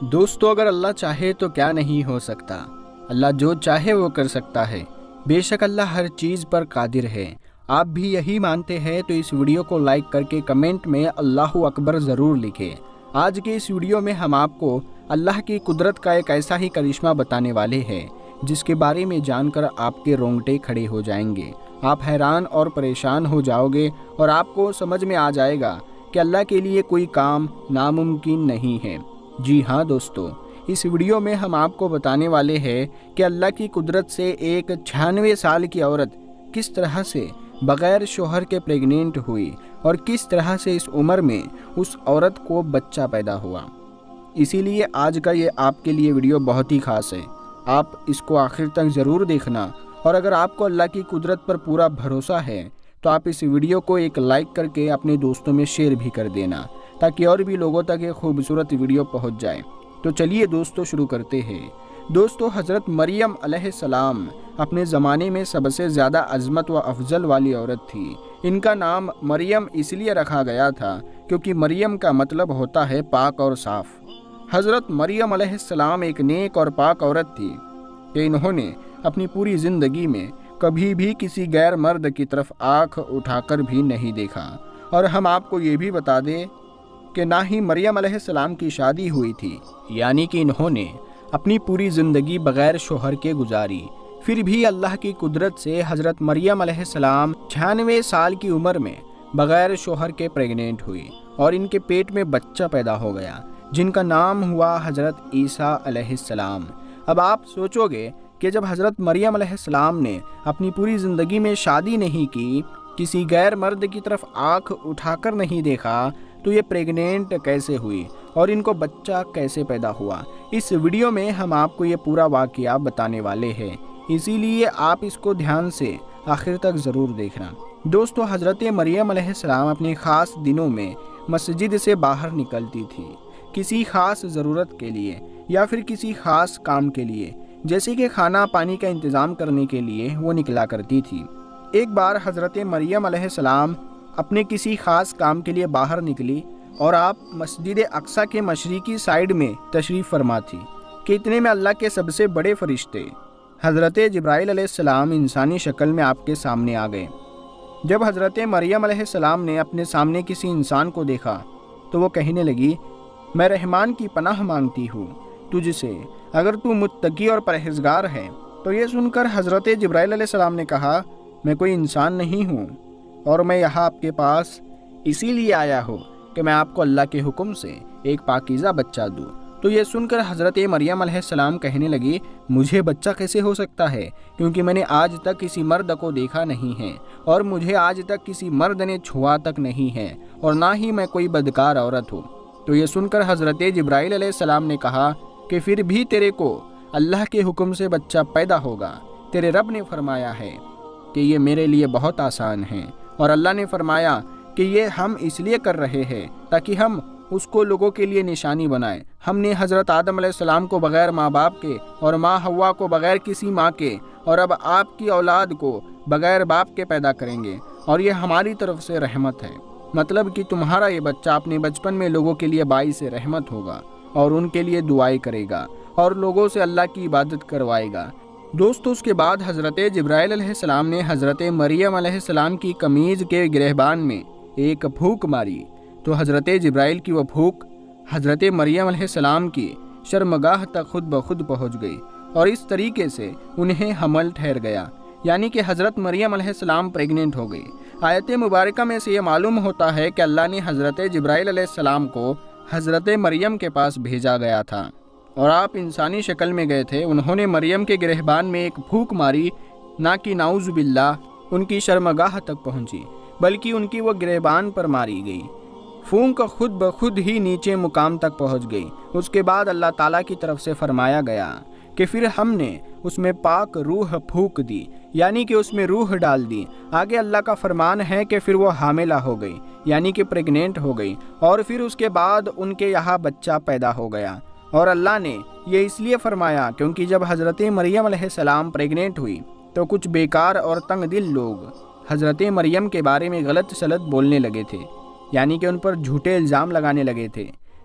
دوستو اگر اللہ چاہے تو کیا نہیں ہو سکتا۔ اللہ جو چاہے وہ کر سکتا ہے۔ بے شک اللہ ہر چیز پر قادر ہے۔ آپ بھی یہی مانتے ہیں تو اس ویڈیو کو لائک کر کے کمنٹ میں اللہ اکبر ضرور لکھیں۔ آج کے اس ویڈیو میں ہم آپ کو اللہ کی قدرت کا ایک ایسا ہی کرشمہ بتانے والے ہیں جس کے بارے میں جان کر آپ کے رونگٹے کھڑے ہو جائیں گے۔ آپ حیران اور پریشان ہو جاؤ گے اور آپ کو سمجھ میں آ جائے گا کہ اللہ کے لیے کوئی کام ناممکن نہیں ہے۔ جی ہاں دوستو، اس ویڈیو میں ہم آپ کو بتانے والے ہیں کہ اللہ کی قدرت سے ایک 96 سال کی عورت کس طرح سے بغیر شوہر کے پریگننٹ ہوئی اور کس طرح سے اس عمر میں اس عورت کو بچہ پیدا ہوا۔ اسی لیے آج کا یہ آپ کے لیے ویڈیو بہت ہی خاص ہے۔ آپ اس کو آخر تک ضرور دیکھنا، اور اگر آپ کو اللہ کی قدرت پر پورا بھروسہ ہے تو آپ اس ویڈیو کو ایک لائک کر کے اپنے دوستوں میں شیئر بھی کر دینا تاکہ اور بھی لوگوں تک یہ خوبصورت ویڈیو پہنچ جائے۔ تو چلیے دوستو شروع کرتے ہیں۔ دوستو، حضرت مریم علیہ السلام اپنے زمانے میں سب سے زیادہ عظمت و افضل والی عورت تھی۔ ان کا نام مریم اس لیے رکھا گیا تھا کیونکہ مریم کا مطلب ہوتا ہے پاک اور صاف۔ حضرت مریم علیہ السلام ایک نیک اور پاک عورت تھی کہ انہوں نے اپنی پوری زندگی میں کبھی بھی کسی غیر مرد کی طرف آنکھ اٹھا کر بھی نہیں دیکھا۔ اور ہم آپ کو یہ بھی بتا دیں کہ نہ ہی مریم علیہ السلام کی شادی ہوئی تھی، یعنی کہ انہوں نے اپنی پوری زندگی بغیر شوہر کے گزاری۔ پھر بھی اللہ کی قدرت سے حضرت مریم علیہ السلام 96 سال کی عمر میں بغیر شوہر کے پریگننٹ ہوئی اور ان کے پیٹ میں بچہ پیدا ہو گیا جن کا نام ہوا حضرت عیسیٰ علیہ السلام۔ اب آپ سوچو گے کہ جب حضرت مریم علیہ السلام نے اپنی پوری زندگی میں شادی نہیں کی، کسی غیر مرد کی طرف آنکھ اٹھا کر نہیں دیکھا، تو یہ پریگننٹ کیسے ہوئی اور ان کو بچہ کیسے پیدا ہوا؟ اس ویڈیو میں ہم آپ کو یہ پورا واقعہ بتانے والے ہیں، اسی لیے آپ اس کو دھیان سے آخر تک ضرور دیکھنا۔ دوستو، حضرت مریم علیہ السلام اپنے خاص دنوں میں مسجد سے باہر نکلتی تھی، کسی خاص ضرورت کے لیے یا پھر کسی خاص کام کے لیے، جیسے کہ کھانا پانی کا انتظام کرنے کے لیے وہ نکلا کرتی تھی۔ ایک بار حضرت مریم علیہ السلام اپنے کسی خاص کام کے لیے باہر نکلی اور آپ مسجد اقصی کے مشرقی سائیڈ میں تشریف فرما تھی کہ اتنے میں اللہ کے سب سے بڑے فرشتے حضرت جبرائیل علیہ السلام انسانی شکل میں آپ کے سامنے آ گئے۔ جب حضرت مریم علیہ السلام نے اپنے سامنے کسی انسان کو دیکھا تو وہ کہنے لگی، میں رحمان کی پناہ مانگتی ہوں تجھ سے، اگر تو متقی اور پرہیزگار ہے۔ تو یہ سن کر حضرت جبرائیل علیہ السلام نے کہا، میں کوئی انسان نہیں ہوں اور میں یہاں آپ کے پاس اسی لیے آیا ہوں کہ میں آپ کو اللہ کے حکم سے ایک پاکیزہ بچہ دوں۔ تو یہ سن کر حضرت مریم علیہ السلام کہنے لگی، مجھے بچہ کیسے ہو سکتا ہے، کیونکہ میں نے آج تک کسی مرد کو دیکھا نہیں ہے اور مجھے آج تک کسی مرد نے چھوا تک نہیں ہے، اور نہ ہی میں کوئی بدکار عورت ہوں۔ تو یہ سن کر حضرت جبرائیل علیہ السلام نے کہا کہ پھر بھی تیرے کو اللہ کے حکم سے بچہ پیدا ہوگا۔ تیرے رب نے فرمایا ہے کہ یہ میرے لیے بہت آسان ہے، اور اللہ نے فرمایا کہ یہ ہم اس لیے کر رہے ہیں تاکہ ہم اس کو لوگوں کے لیے نشانی بنائیں۔ ہم نے حضرت آدم علیہ السلام کو بغیر ماں باپ کے اور ماں حوا کو بغیر کسی ماں کے، اور اب آپ کی اولاد کو بغیر باپ کے پیدا کریں گے، اور یہ ہماری طرف سے رحمت ہے۔ مطلب کہ تمہارا یہ بچہ اپنے بچپن میں لوگوں کے لیے باعث رحمت ہوگا اور ان کے لیے دعائیں کرے گا اور لوگوں سے اللہ کی عبادت کروائے گا۔ دوستو، اس کے بعد حضرت جبرائیل علیہ السلام نے حضرت مریم علیہ السلام کی قمیض کے گرہبان میں ایک پھونک ماری، تو حضرت جبرائیل کی وہ پھونک حضرت مریم علیہ السلام کی شرمگاہ تک خود بخود پہنچ گئی، اور اس طریقے سے انہیں حمل ٹھہر گیا، یعنی کہ حضرت مریم علیہ السلام پریگننٹ ہو گئی۔ آیت مبارکہ میں سے یہ معلوم ہوتا ہے کہ اللہ نے حضرت جبرائیل علیہ السلام کو حضرت مریم کے پاس بھیجا گیا تھا، اور آپ انسانی شکل میں گئے تھے۔ انہوں نے مریم کے گرہبان میں ایک پھونک ماری، نہ کہ نعوذ باللہ ان کی شرمگاہ تک پہنچی، بلکہ ان کی وہ گرہبان پر ماری گئی۔ پھونک خود بخود ہی نیچے مقام تک پہنچ گئی۔ اس کے بعد اللہ تعالیٰ کی طرف سے فرمایا گیا کہ پھر ہم نے اس میں پاک روح پھونک دی، یعنی کہ اس میں روح ڈال دی۔ آگے اللہ کا فرمان ہے کہ پھر وہ حاملہ ہو گئی، یعنی کہ پریگننٹ ہو گئی، اور پھر اس کے بعد ان کے یہاں بچہ پیدا ہو گیا۔ اور اللہ نے یہ اس لیے فرمایا کیونکہ جب حضرت مریم علیہ السلام پریگننٹ ہوئی تو کچھ بیکار اور تنگ دل لوگ حضرت مریم کے بارے میں غلط سلط بولنے لگے تھے، یعنی کہ ان پر جھوٹے الزام لگانے لگے تھے،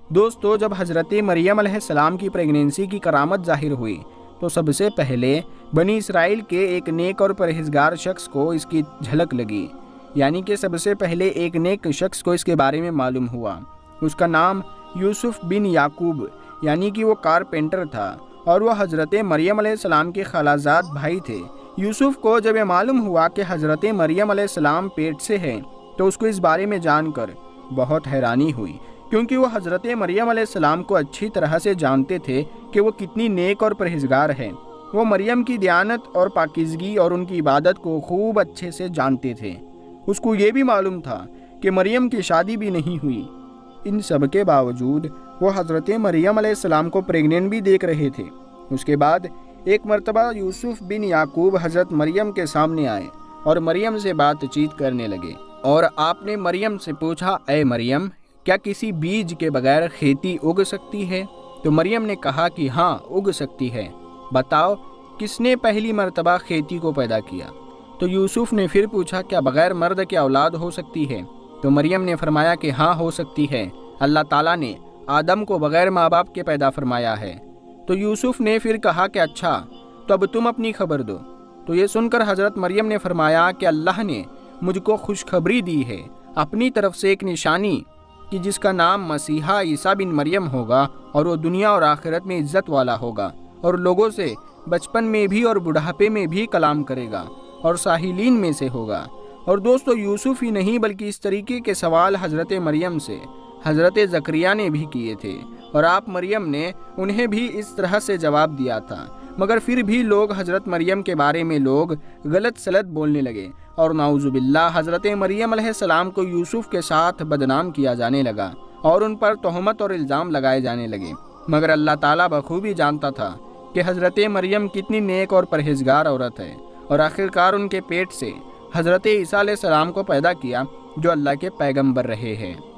دوستو جب حضرت مریم علیہ السلام کی پریگنینسی کی کرامت ظاہر ہوئی تو سب سے پہلے بنی اسرائیل کے ایک نیک اور پرہیزگار شخص کو اس کی جھلک لگی، یعنی کہ سب سے پہلے ایک نیک شخص کو اس کے بارے میں معلوم ہوا۔ اس کا نام یوسف بن یعقوب یعنی کہ وہ کارپینٹر تھا اور وہ حضرت مریم علیہ السلام کے خالازاد بھائی تھے۔ یوسف کو جب یہ معلوم ہوا کہ حضرت مریم علیہ السلام پیٹ سے ہے تو اس کو اس بارے میں جان کر بہت حیرانی ہوئی، کیونکہ وہ حضرت مریم علیہ السلام کو اچھی طرح سے جانتے تھے کہ وہ کتنی نیک اور پرہیزگار ہے۔ وہ مریم کی دیانت اور پاکیزگی اور ان کی عبادت کو خوب اچھے سے جانتے تھے۔ اس کو یہ بھی معلوم تھا کہ مریم کی شادی بھی نہیں ہوئی۔ ان سب کے باوجود وہ حضرت مریم علیہ السلام کو پریگننٹ بھی دیکھ رہے تھے۔ اس کے بعد ایک مرتبہ یوسف بن یعقوب حضرت مریم کے سامنے آئے اور مریم سے بات چیت کرنے لگے، اور آپ نے مریم سے پوچھا، اے مریم، کیا کسی بیج کے بغیر کھیتی اگ سکتی ہے؟ تو مریم نے کہا کہ ہاں اگ سکتی ہے، بتاؤ کس نے پہلی مرتبہ کھیتی کو پیدا کیا؟ تو یوسف نے پھر پوچھا، کیا بغیر مرد کے اولاد ہو سکتی ہے؟ تو مریم نے فرمایا کہ ہاں ہو سکتی ہے، اللہ تعالیٰ نے آدم کو بغیر ماں باپ کے پیدا فرمایا ہے۔ تو یوسف نے پھر کہا کہ اچھا تو اب تم اپنی خبر دو۔ تو یہ سن کر حضرت مریم نے فرمایا کہ اللہ نے مجھ کو خوشخبری دی ہے اپنی طرف سے ایک نشانی کہ جس کا نام مسیحا عیسیٰ بن مریم ہوگا، اور وہ دنیا اور آخرت میں عزت والا ہوگا، اور لوگوں سے بچپن میں بھی اور بڑھاپے میں بھی کلام کرے گا، اور ساحلین میں سے ہوگا۔ اور دوستو یوسف ہی نہیں بلکہ اس طریقے کے سوال حضرت مریم سے حضرت زکریا نے بھی کیے تھے، اور آپ مریم نے انہیں بھی اس طرح سے جواب دیا تھا، مگر پھر بھی لوگ حضرت مریم کے بارے میں غلط سلط بولنے لگے، اور نعوذ باللہ حضرت مریم علیہ السلام کو یوسف کے ساتھ بدنام کیا جانے لگا اور ان پر تہمت اور الزام لگائے جانے لگے۔ مگر اللہ تعالیٰ بخوبی جانتا تھا کہ حضرت مریم کتنی نیک اور پرہیزگار عورت ہے، اور آخرکار ان کے پیٹ سے حضرت عیسیٰ علیہ السلام کو پیدا کیا جو اللہ کے پیغمبر رہے ہیں۔